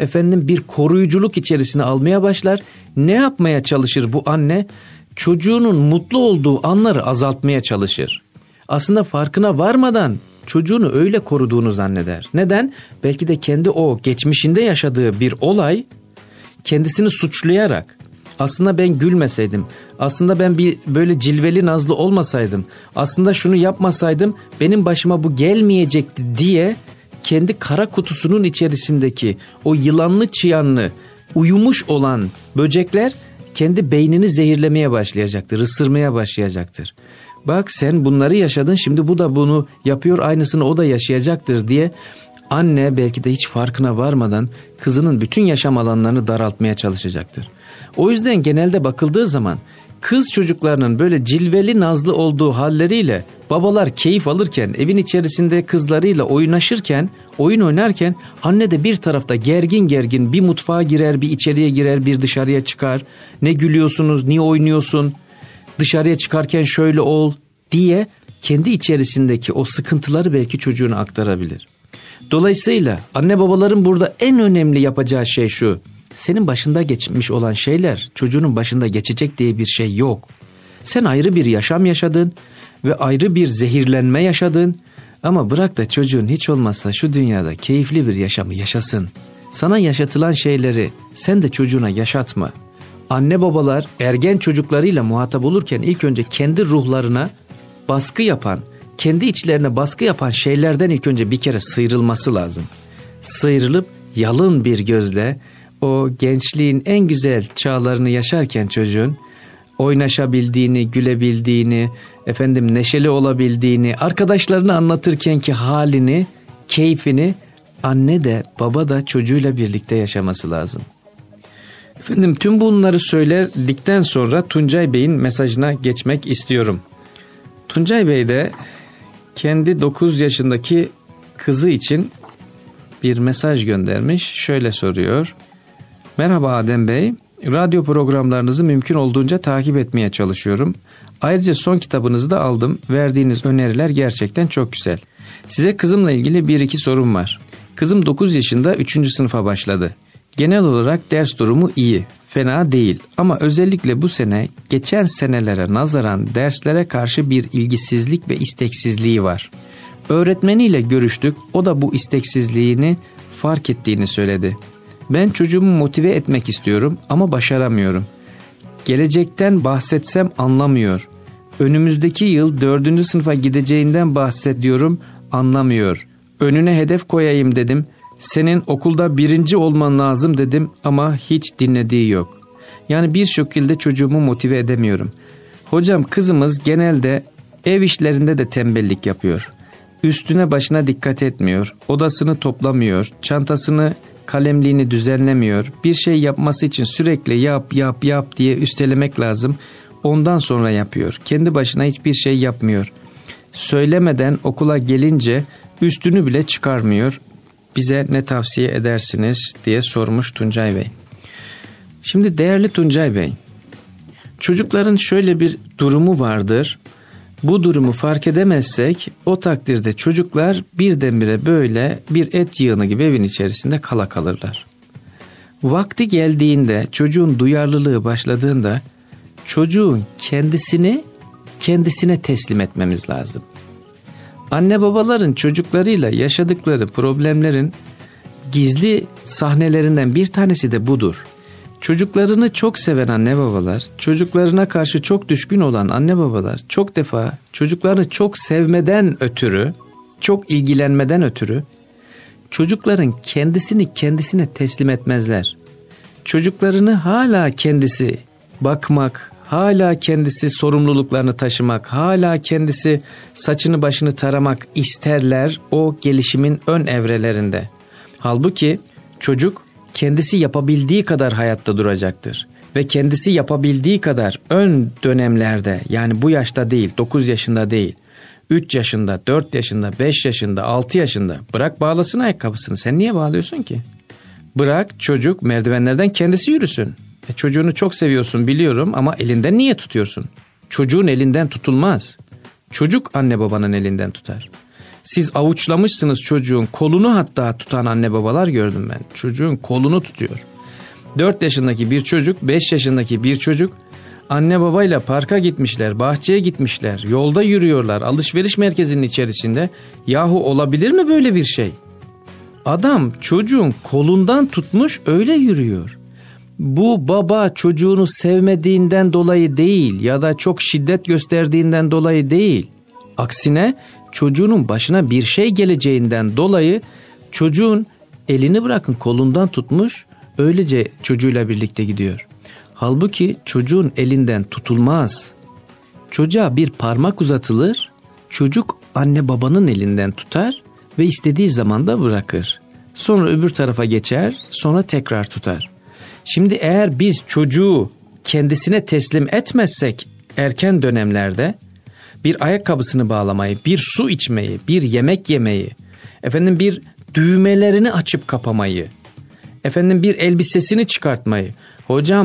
Speaker 4: bir koruyuculuk içerisine almaya başlar. Ne yapmaya çalışır bu anne? Çocuğunun mutlu olduğu anları azaltmaya çalışır. Aslında farkına varmadan çocuğunu öyle koruduğunu zanneder. Neden? Belki de kendi o geçmişinde yaşadığı bir olay kendisini suçlayarak, aslında ben gülmeseydim, aslında ben bir böyle cilveli nazlı olmasaydım, aslında şunu yapmasaydım benim başıma bu gelmeyecekti diye kendi kara kutusunun içerisindeki o yılanlı çıyanlı uyumuş olan böcekler kendi beynini zehirlemeye başlayacaktır, ısırmaya başlayacaktır. Bak sen bunları yaşadın, şimdi bu da bunu yapıyor, aynısını o da yaşayacaktır diye anne belki de hiç farkına varmadan kızının bütün yaşam alanlarını daraltmaya çalışacaktır. O yüzden genelde bakıldığı zaman kız çocuklarının böyle cilveli nazlı olduğu halleriyle babalar keyif alırken, evin içerisinde kızlarıyla oynaşırken, oyun oynarken anne de bir tarafta gergin gergin bir mutfağa girer, bir içeriye girer, bir dışarıya çıkar. Ne gülüyorsunuz, niye oynuyorsun, dışarıya çıkarken şöyle ol diye kendi içerisindeki o sıkıntıları belki çocuğuna aktarabilir. Dolayısıyla anne babaların burada en önemli yapacağı şey şu: senin başında geçmiş olan şeyler çocuğunun başında geçecek diye bir şey yok. Sen ayrı bir yaşam yaşadın ve ayrı bir zehirlenme yaşadın ama bırak da çocuğun hiç olmazsa şu dünyada keyifli bir yaşamı yaşasın. Sana yaşatılan şeyleri sen de çocuğuna yaşatma. Anne babalar ergen çocuklarıyla muhatap olurken ilk önce kendi ruhlarına baskı yapan, kendi içlerine baskı yapan şeylerden ilk önce bir kere sıyrılması lazım. Sıyrılıp yalın bir gözle o gençliğin en güzel çağlarını yaşarken çocuğun oynaşabildiğini, gülebildiğini, neşeli olabildiğini, arkadaşlarına anlatırkenki halini, keyfini anne de baba da çocuğuyla birlikte yaşaması lazım. Tüm bunları söyledikten sonra Tuncay Bey'in mesajına geçmek istiyorum. Tuncay Bey de kendi 9 yaşındaki kızı için bir mesaj göndermiş. Şöyle soruyor: merhaba Adem Bey, radyo programlarınızı mümkün olduğunca takip etmeye çalışıyorum. Ayrıca son kitabınızı da aldım. Verdiğiniz öneriler gerçekten çok güzel. Size kızımla ilgili 1-2 sorum var. Kızım 9 yaşında 3. sınıfa başladı. Genel olarak ders durumu iyi, fena değil. Ama özellikle bu sene geçen senelere nazaran derslere karşı bir ilgisizlik ve isteksizliği var. Öğretmeniyle görüştük, o da bu isteksizliğini fark ettiğini söyledi. Ben çocuğumu motive etmek istiyorum ama başaramıyorum. Gelecekten bahsetsem anlamıyor. Önümüzdeki yıl 4. sınıfa gideceğinden bahsediyorum, anlamıyor. Önüne hedef koyayım dedim. Senin okulda 1. olman lazım dedim ama hiç dinlediği yok. Yani bir şekilde çocuğumu motive edemiyorum. Hocam kızımız genelde ev işlerinde de tembellik yapıyor. Üstüne başına dikkat etmiyor. Odasını toplamıyor. Çantasını, kalemliğini düzenlemiyor. Bir şey yapması için sürekli yap diye üstelemek lazım. Ondan sonra yapıyor. Kendi başına hiçbir şey yapmıyor. Söylemeden okula gelince üstünü bile çıkarmıyor. Bize ne tavsiye edersiniz diye sormuş Tuncay Bey. Şimdi değerli Tuncay Bey, çocukların şöyle bir durumu vardır. Bu durumu fark edemezsek o takdirde çocuklar birdenbire böyle bir et yığını gibi evin içerisinde kala kalırlar. Vakti geldiğinde, çocuğun duyarlılığı başladığında çocuğun kendisine teslim etmemiz lazım. Anne babaların çocuklarıyla yaşadıkları problemlerin gizli sahnelerinden bir tanesi de budur. Çocuklarını çok seven anne babalar, çocuklarına karşı çok düşkün olan anne babalar çok defa çocuklarını çok sevmeden ötürü, çok ilgilenmeden ötürü çocukların kendisine teslim etmezler. Çocuklarını hala kendisi bakmak, hala kendisi sorumluluklarını taşımak, hala kendisi saçını başını taramak isterler o gelişimin ön evrelerinde. Halbuki çocuk kendisi yapabildiği kadar hayatta duracaktır. Ve kendisi yapabildiği kadar ön dönemlerde, yani bu yaşta değil, 9 yaşında değil, 3 yaşında, 4 yaşında, 5 yaşında, 6 yaşında, bırak bağlasın ayakkabısını. Sen niye bağlıyorsun ki? Bırak çocuk merdivenlerden kendisi yürüsün. Çocuğunu çok seviyorsun biliyorum ama elinden niye tutuyorsun? Çocuğun elinden tutulmaz. Çocuk anne babanın elinden tutar. Siz avuçlamışsınız çocuğun kolunu, hatta tutan anne babalar gördüm ben. Çocuğun kolunu tutuyor. 4 yaşındaki bir çocuk, 5 yaşındaki bir çocuk anne babayla parka gitmişler, bahçeye gitmişler, yolda yürüyorlar, alışveriş merkezinin içerisinde. Yahu olabilir mi böyle bir şey? Adam çocuğun kolundan tutmuş öyle yürüyor. Bu baba çocuğunu sevmediğinden dolayı değil ya da çok şiddet gösterdiğinden dolayı değil. Aksine çocuğunun başına bir şey geleceğinden dolayı çocuğun elini bırakın kolundan tutmuş, öylece çocuğuyla birlikte gidiyor. Halbuki çocuğun elinden tutulmaz. Çocuğa bir parmak uzatılır, çocuk anne babanın elinden tutar ve istediği zaman da bırakır. Sonra öbür tarafa geçer, sonra tekrar tutar. Şimdi eğer biz çocuğu kendisine teslim etmezsek erken dönemlerde bir ayakkabısını bağlamayı, bir su içmeyi, bir yemek yemeyi, bir düğmelerini açıp kapamayı, bir elbisesini çıkartmayı, hocam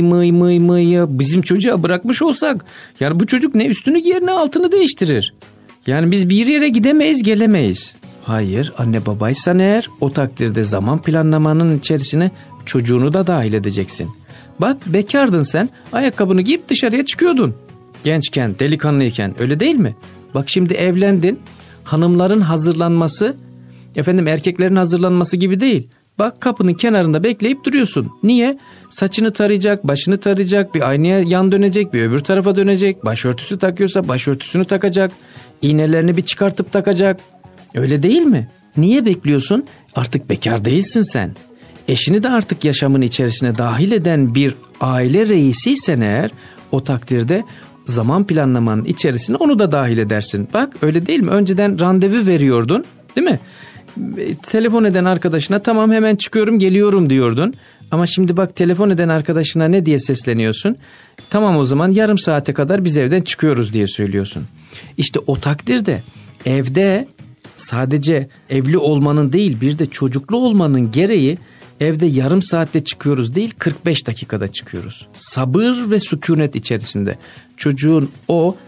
Speaker 4: mıy bizim çocuğa bırakmış olsak, yani bu çocuk ne üstünü giyer ne altını değiştirir. Yani biz bir yere gidemeyiz, gelemeyiz. Hayır, anne babaysan eğer o takdirde zaman planlamanın içerisine çocuğunu da dahil edeceksin. Bak, bekardın sen, ayakkabını giyip dışarıya çıkıyordun. Gençken, delikanlıyken, öyle değil mi? Bak şimdi evlendin, hanımların hazırlanması, erkeklerin hazırlanması gibi değil. Bak kapının kenarında bekleyip duruyorsun. Niye? Saçını tarayacak, başını tarayacak, bir aynaya yan dönecek, bir öbür tarafa dönecek, başörtüsü takıyorsa başörtüsünü takacak, iğnelerini bir çıkartıp takacak. Öyle değil mi? Niye bekliyorsun? Artık bekar değilsin sen. Eşini de artık yaşamın içerisine dahil eden bir aile reisiysen eğer, o takdirde zaman planlamanın içerisine onu da dahil edersin. Bak öyle değil mi? Önceden randevu veriyordun, değil mi? Telefon eden arkadaşına tamam hemen çıkıyorum geliyorum diyordun. Ama şimdi bak, telefon eden arkadaşına ne diye sesleniyorsun? Tamam o zaman yarım saate kadar biz evden çıkıyoruz diye söylüyorsun. İşte o takdirde evde sadece evli olmanın değil, bir de çocuklu olmanın gereği, evde yarım saatte çıkıyoruz değil, 45 dakikada çıkıyoruz. Sabır ve sükunet içerisinde. Çocuğun o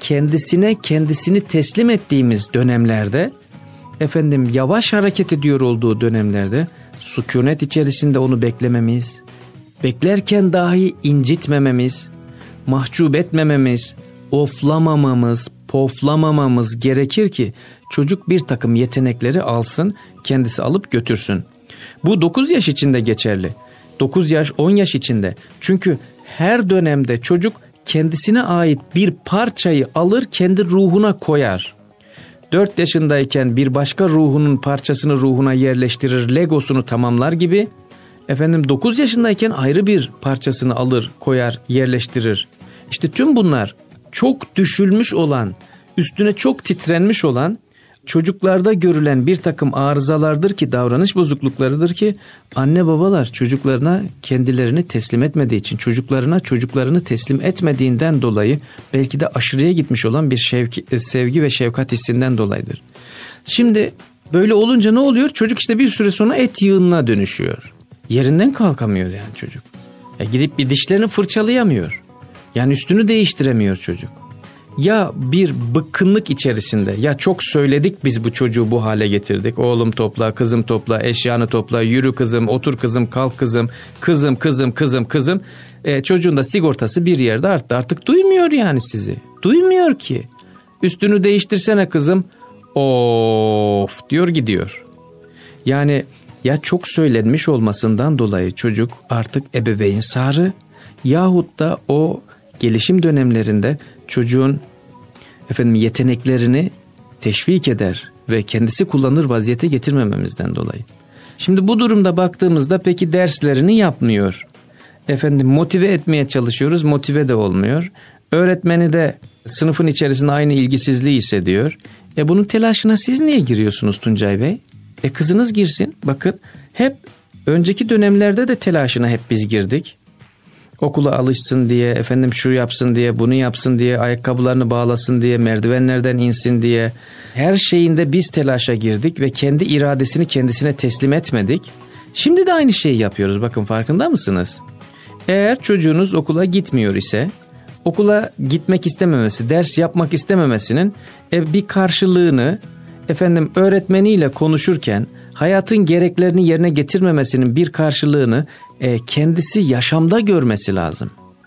Speaker 4: kendisini teslim ettiğimiz dönemlerde, yavaş hareket ediyor olduğu dönemlerde sükunet içerisinde onu beklememiz, beklerken dahi incitmememiz, mahcup etmememiz, oflamamamız, poflamamamız gerekir ki çocuk bir takım yetenekleri alsın, kendisi alıp götürsün. Bu 9 yaş için de geçerli. 9 yaş, 10 yaş içinde. Çünkü her dönemde çocuk kendisine ait bir parçayı alır, kendi ruhuna koyar. 4 yaşındayken bir başka ruhunun parçasını ruhuna yerleştirir, Legosunu tamamlar gibi. 9 yaşındayken ayrı bir parçasını alır, koyar, yerleştirir. İşte tüm bunlar çok düşülmüş olan, üstüne çok titrenmiş olan, çocuklarda görülen bir takım arızalardır ki, davranış bozukluklarıdır ki, anne babalar çocuklarına kendilerini teslim etmediği için, çocuklarını teslim etmediğinden dolayı, belki de aşırıya gitmiş olan bir sevgi ve şefkat hissinden dolayıdır. Şimdi böyle olunca ne oluyor? Çocuk işte bir süre sonra et yığınına dönüşüyor. Yerinden kalkamıyor yani çocuk. Gidip bir dişlerini fırçalayamıyor. Yani üstünü değiştiremiyor çocuk. ya bir bıkkınlık içerisinde, ya çok söyledik biz bu çocuğu bu hale getirdik. Oğlum topla, kızım topla, eşyanı topla, yürü kızım, otur kızım, kalk kızım, kızım. Çocuğun da sigortası bir yerde arttı. Artık duymuyor yani sizi. Duymuyor ki. Üstünü değiştirsene kızım. Of diyor gidiyor. Yani ya çok söylenmiş olmasından dolayı çocuk artık ebeveyn sağrı, yahut da o gelişim dönemlerinde çocuğun yeteneklerini teşvik eder ve kendisi kullanır vaziyete getirmememizden dolayı. Şimdi bu durumda baktığımızda peki derslerini yapmıyor. Motive etmeye çalışıyoruz, motive de olmuyor. Öğretmeni de sınıfın içerisinde aynı ilgisizliği hissediyor. Bunun telaşına siz niye giriyorsunuz Tuncay Bey? Kızınız girsin. Bakın hep önceki dönemlerde de telaşına hep biz girdik. Okula alışsın diye, şu yapsın diye, bunu yapsın diye, ayakkabılarını bağlasın diye, merdivenlerden insin diye. Her şeyinde biz telaşa girdik ve kendi iradesini kendisine teslim etmedik. Şimdi de aynı şeyi yapıyoruz. Bakın farkında mısınız? Eğer çocuğunuz okula gitmiyor ise, okula gitmek istememesi, ders yapmak istememesinin bir karşılığını öğretmeniyle konuşurken hayatın gereklerini yerine getirmemesinin bir karşılığını kendisi yaşamda görmesi lazım.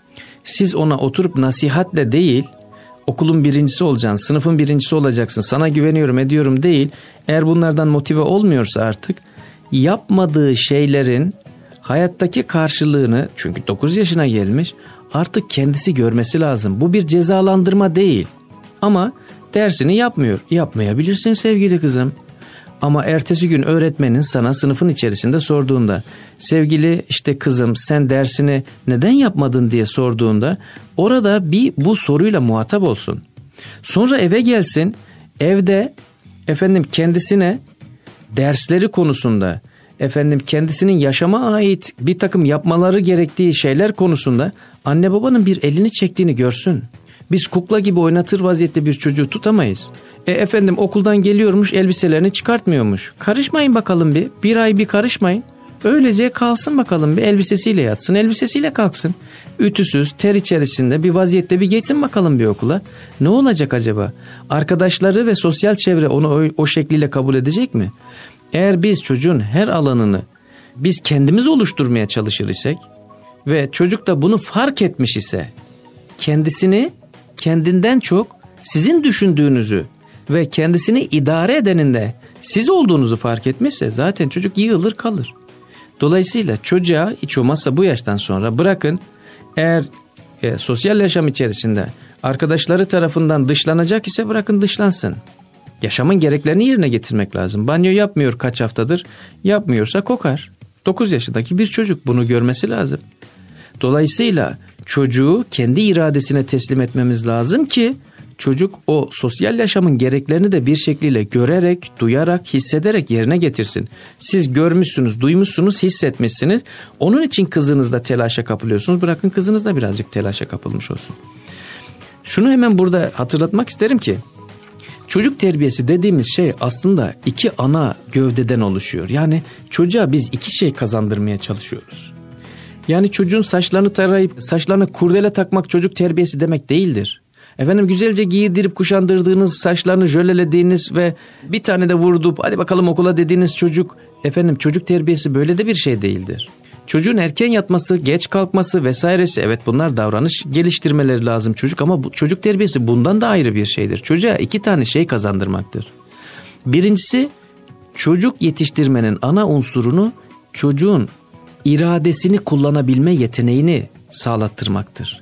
Speaker 4: Siz ona oturup nasihatle değil, okulun birincisi olacaksın, sınıfın birincisi olacaksın, sana güveniyorum ediyorum değil. Eğer bunlardan motive olmuyorsa artık yapmadığı şeylerin hayattaki karşılığını, çünkü 9 yaşına gelmiş, artık kendisi görmesi lazım. Bu bir cezalandırma değil. Ama dersini yapmıyor. Yapmayabilirsin sevgili kızım. Ama ertesi gün öğretmenin sana sınıfın içerisinde sorduğunda, sevgili kızım sen dersini neden yapmadın diye sorduğunda, orada bir bu soruyla muhatap olsun. Sonra eve gelsin, evde kendisine dersleri konusunda, kendisinin yaşama ait bir takım yapmaları gerektiği şeyler konusunda anne babanın bir elini çektiğini görsün. Biz kukla gibi oynatır vaziyette bir çocuğu tutamayız. Okuldan geliyormuş, elbiselerini çıkartmıyormuş. Karışmayın bakalım bir ay bir karışmayın. Öylece kalsın bakalım, bir elbisesiyle yatsın, elbisesiyle kalksın. Ütüsüz, ter içerisinde bir vaziyette bir geçsin bakalım bir okula. Ne olacak acaba? Arkadaşları ve sosyal çevre onu o şekliyle kabul edecek mi? Eğer biz çocuğun her alanını biz kendimiz oluşturmaya çalışır isek ve çocuk da bunu fark etmiş ise, kendisini kendinden çok sizin düşündüğünüzü ve kendisini idare edenin de siz olduğunuzu fark etmişse zaten çocuk yığılır kalır. Dolayısıyla çocuğa hiç olmazsa bu yaştan sonra bırakın, eğer sosyal yaşam içerisinde arkadaşları tarafından dışlanacak ise bırakın dışlansın. Yaşamın gereklerini yerine getirmek lazım. Banyo yapmıyor kaç haftadır, yapmıyorsa kokar. 9 yaşındaki bir çocuk, bunu görmesi lazım. Dolayısıyla çocuğu kendi iradesine teslim etmemiz lazım ki çocuk o sosyal yaşamın gereklerini de bir şekliyle görerek, duyarak, hissederek yerine getirsin. Siz görmüşsünüz, duymuşsunuz, hissetmişsiniz. Onun için kızınız da telaşa kapılıyorsunuz. Bırakın kızınız da birazcık telaşa kapılmış olsun. Şunu hemen burada hatırlatmak isterim ki, çocuk terbiyesi dediğimiz şey aslında 2 ana gövdeden oluşuyor. Yani çocuğa biz 2 şey kazandırmaya çalışıyoruz. Yani çocuğun saçlarını tarayıp saçlarına kurdele takmak çocuk terbiyesi demek değildir. Güzelce giydirip kuşandırdığınız, saçlarını jölelediğiniz ve bir tane de vurdup hadi bakalım okula dediğiniz çocuk, çocuk terbiyesi böyle de bir şey değildir. Çocuğun erken yatması, geç kalkması vesairesi, evet bunlar davranış geliştirmeleri lazım çocuk, ama bu çocuk terbiyesi bundan da ayrı bir şeydir. Çocuğa 2 tane şey kazandırmaktır. Birincisi, çocuk yetiştirmenin ana unsurunu çocuğun iradesini kullanabilme yeteneğini sağlattırmaktır.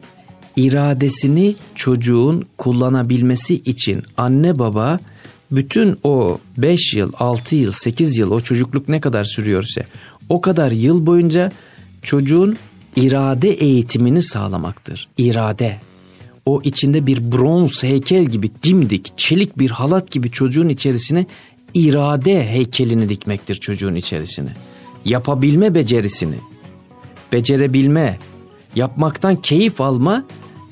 Speaker 4: İradesini çocuğun kullanabilmesi için anne baba bütün o 5 yıl, 6 yıl, 8 yıl, o çocukluk ne kadar sürüyorsa o kadar yıl boyunca çocuğun irade eğitimini sağlamaktır. İrade. O içinde bir bronz heykel gibi dimdik, çelik bir halat gibi çocuğun içerisine irade heykelini dikmektir çocuğun içerisine. Yapabilme becerisini, becerebilme, yapmaktan keyif alma,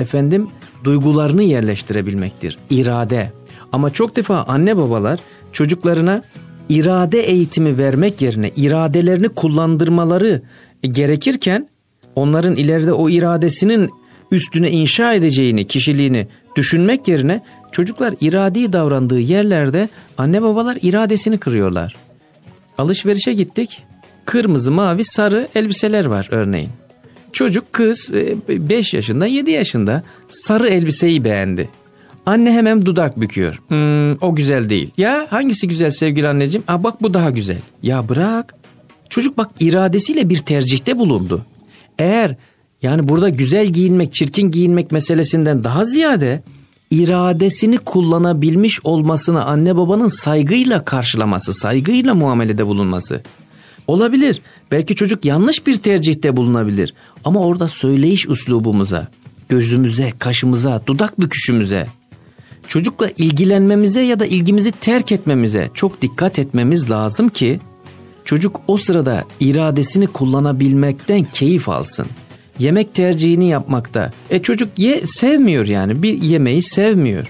Speaker 4: duygularını yerleştirebilmektir. İrade. Ama çok defa anne babalar çocuklarına irade eğitimi vermek yerine iradelerini kullandırmaları gerekirken onların ileride o iradesinin üstüne inşa edeceğini, kişiliğini düşünmek yerine çocuklar iradi davrandığı yerlerde anne babalar iradesini kırıyorlar. Alışverişe gittik. Kırmızı, mavi, sarı elbiseler var örneğin. Çocuk kız 5 yaşında 7 yaşında sarı elbiseyi beğendi. Anne hemen dudak büküyor. O güzel değil. Ya hangisi güzel sevgili anneciğim? Bak bu daha güzel. Ya bırak. Çocuk bak iradesiyle bir tercihte bulundu. Eğer yani burada güzel giyinmek, çirkin giyinmek meselesinden daha ziyade iradesini kullanabilmiş olmasını anne babanın saygıyla karşılaması, saygıyla muamelede bulunması. Olabilir. Belki çocuk yanlış bir tercihte bulunabilir. Ama orada söyleyiş üslubumuza, gözümüze, kaşımıza, dudak büküşümüze, çocukla ilgilenmemize ya da ilgimizi terk etmemize çok dikkat etmemiz lazım ki çocuk o sırada iradesini kullanabilmekten keyif alsın. Yemek tercihini yapmakta. Çocuk sevmiyor yani. Bir yemeği sevmiyor.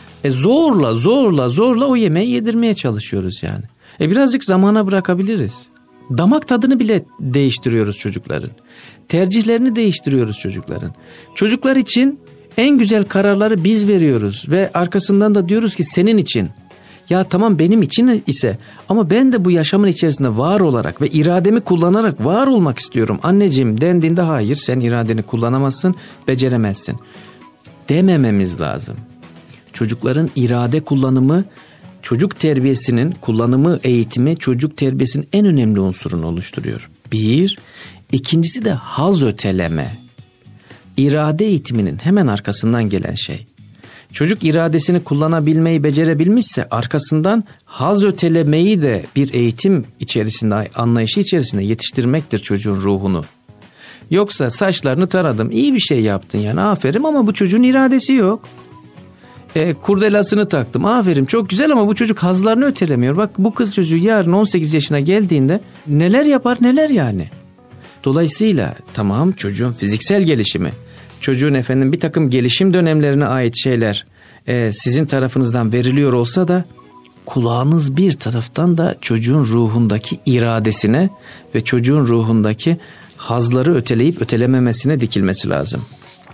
Speaker 4: Zorla o yemeği yedirmeye çalışıyoruz yani. Birazcık zamana bırakabiliriz. Damak tadını bile değiştiriyoruz çocukların. Tercihlerini değiştiriyoruz çocukların. Çocuklar için en güzel kararları biz veriyoruz ve arkasından da diyoruz ki senin için. Ya tamam benim için ise ama ben de bu yaşamın içerisinde var olarak ve irademi kullanarak var olmak istiyorum. Anneciğim dendiğinde hayır sen iradeni kullanamazsın, beceremezsin demememiz lazım. Çocukların irade kullanımı, çocuk terbiyesinin kullanımı, eğitimi çocuk terbiyesinin en önemli unsurunu oluşturuyor. Bir, ikincisi de haz öteleme. İrade eğitiminin hemen arkasından gelen şey. Çocuk iradesini kullanabilmeyi becerebilmişse arkasından haz ötelemeyi de bir eğitim içerisinde, anlayışı içerisinde yetiştirmektir çocuğun ruhunu. Yoksa saçlarını taradım, iyi bir şey yaptın yani aferin ama bu çocuğun iradesi yok. Kurdelasını taktım, aferin çok güzel ama bu çocuk hazlarını ötelemiyor. Bak bu kız çocuğu yarın 18 yaşına geldiğinde neler yapar neler yani. Dolayısıyla tamam çocuğun fiziksel gelişimi, çocuğun bir takım gelişim dönemlerine ait şeyler sizin tarafınızdan veriliyor olsa da kulağınız bir taraftan da çocuğun ruhundaki iradesine ve çocuğun ruhundaki hazları öteleyip ötelememesine dikilmesi lazım.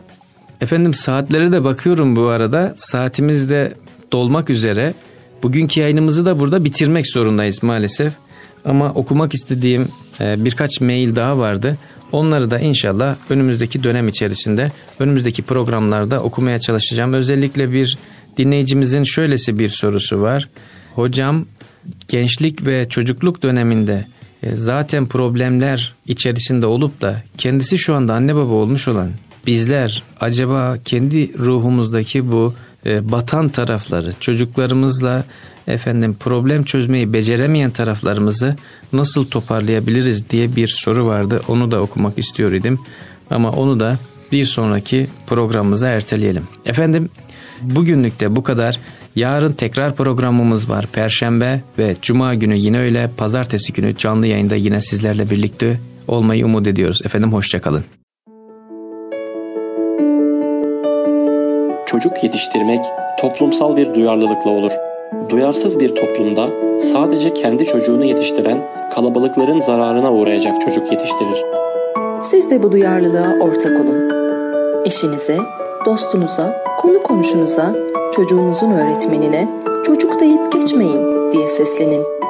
Speaker 4: Saatlere de bakıyorum bu arada. Saatimiz de dolmak üzere. Bugünkü yayınımızı da burada bitirmek zorundayız maalesef. Ama okumak istediğim birkaç mail daha vardı. Onları da inşallah önümüzdeki dönem içerisinde, önümüzdeki programlarda okumaya çalışacağım. Özellikle bir dinleyicimizin şöylesi bir sorusu var. Hocam, gençlik ve çocukluk döneminde zaten problemler içerisinde olup da kendisi şu anda anne baba olmuş olan bizler acaba kendi ruhumuzdaki bu batan tarafları, çocuklarımızla problem çözmeyi beceremeyen taraflarımızı nasıl toparlayabiliriz diye bir soru vardı. Onu da okumak istiyor idim. Ama onu da bir sonraki programımıza erteleyelim. Bugünlük de bu kadar. Yarın tekrar programımız var. Perşembe ve Cuma günü yine öyle. Pazartesi günü canlı yayında yine sizlerle birlikte olmayı umut ediyoruz. Hoşça kalın.
Speaker 2: Çocuk yetiştirmek toplumsal bir duyarlılıkla olur. Duyarsız bir toplumda sadece kendi çocuğunu yetiştiren kalabalıkların zararına uğrayacak çocuk yetiştirir.
Speaker 3: Siz de bu duyarlılığa ortak olun. Eşinize, dostunuza, konu komşunuza, çocuğunuzun öğretmenine çocuk deyip geçmeyin diye seslenin.